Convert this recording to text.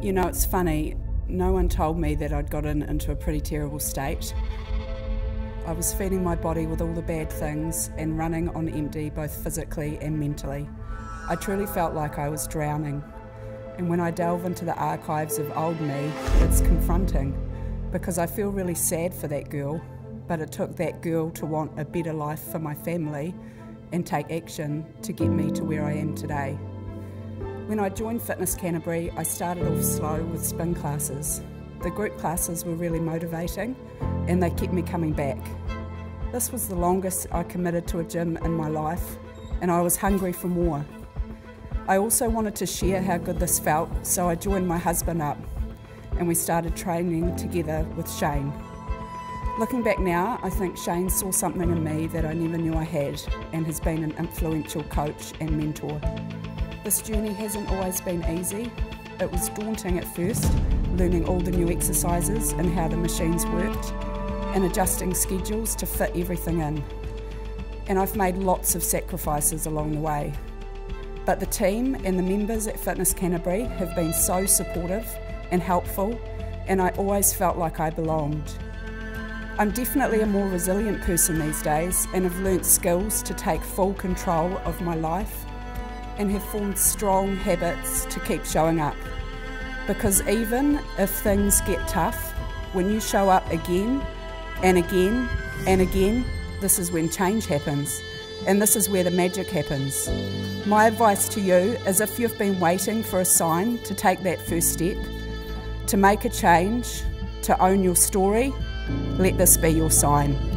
You know, it's funny, no one told me that I'd gotten into a pretty terrible state. I was feeding my body with all the bad things and running on empty both physically and mentally. I truly felt like I was drowning. And when I delve into the archives of old me, it's confronting because I feel really sad for that girl, but it took that girl to want a better life for my family and take action to get me to where I am today. When I joined Fitness Canterbury, I started off slow with spin classes. The group classes were really motivating and they kept me coming back. This was the longest I committed to a gym in my life and I was hungry for more. I also wanted to share how good this felt, so I joined my husband up and we started training together with Shane. Looking back now, I think Shane saw something in me that I never knew I had and has been an influential coach and mentor. This journey hasn't always been easy. It was daunting at first, learning all the new exercises and how the machines worked, and adjusting schedules to fit everything in. And I've made lots of sacrifices along the way. But the team and the members at Fitness Canterbury have been so supportive and helpful, and I always felt like I belonged. I'm definitely a more resilient person these days and have learnt skills to take full control of my life and have formed strong habits to keep showing up. Because even if things get tough, when you show up again and again and again, this is when change happens, and this is where the magic happens. My advice to you is, if you've been waiting for a sign to take that first step, to make a change, to own your story, let this be your sign.